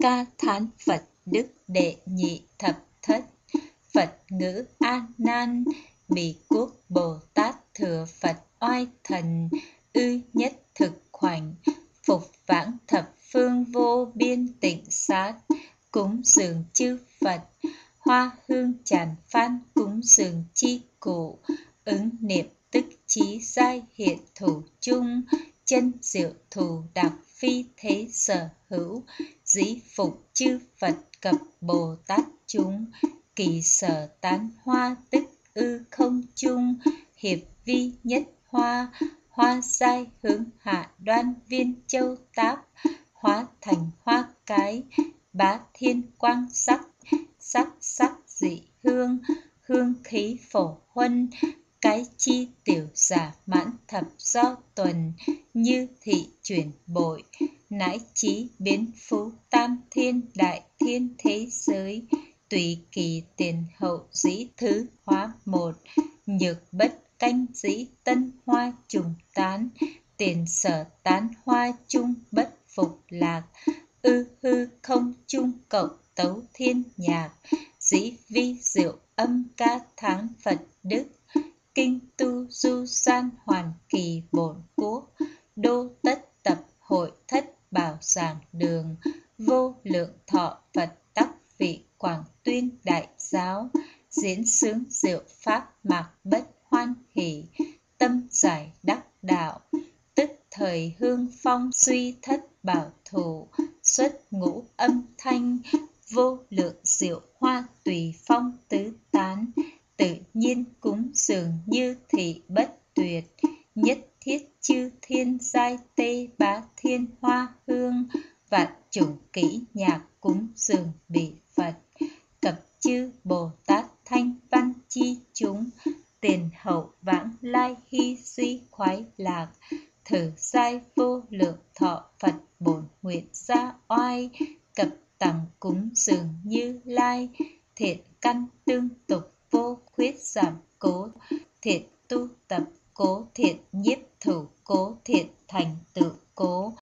Ca thán Phật đức đệ nhị thập thất. Phật ngữ A Nan, Bỉ quốc Bồ Tát thừa Phật oai thần, ư nhất thực khoảnh, phục vãng thập phương vô biên tịnh sát, cúng dường chư Phật, hoa hương tràn phan cúng dường chi cụ, ứng niệm tức chí giai hiện thủ chung, chân diệu thù đặc phi thế sở hữu, dĩ phục chư Phật cập Bồ Tát chúng, kỳ sở tán hoa tức ư không chung, hiệp vi nhất hoa, hoa giai hướng hạ đoan viên châu táp, hóa thành hoa cái, bá thiên quang sắc, sắc sắc dị hương, hương khí phổ huân, cái chi tiểu giả mãn thập do tuần, như thị chuyển bội, nãi trí biến phú tam thiên đại thiên thế giới, tùy kỳ tiền hậu dĩ thứ hóa một, nhược bất canh dĩ tân hoa trùng tán, tiền sở tán hoa chung bất phục lạc, ư hư không chung cộng tấu thiên nhạc, dĩ vi diệu âm ca tháng Phật đức, kinh tu du san hoàn kỳ bổn quốc, đô tất tập hội thất bảo giảng đường, vô lượng thọ Phật tắc vị quảng tuyên đại giáo, diễn xướng diệu pháp mạc bất hoan hỷ, tâm giải đắc đạo, tức thời hương phong suy thất bảo thủ, xuất ngũ âm thanh, vô lượng diệu hoa tùy phong tứ tán, tự nhiên cúng dường như thị bất tuyệt, nhất thiết chư thiên giai tê bá thiên hoa hương, vạn chủng kỹ nhạc cúng dường bỉ Phật, cập chư Bồ Tát thanh văn chi chúng, tiền hậu vãng lai hy duy khoái lạc, thử giai vô lượng thọ Phật bổn nguyện gia oai, cập tằng cúng dường Như Lai, thiện căn tương tục vô khuyết giảm cố, thiện tu tập cố, thiện nhiếp thủ cố, thiện thành tựu cố,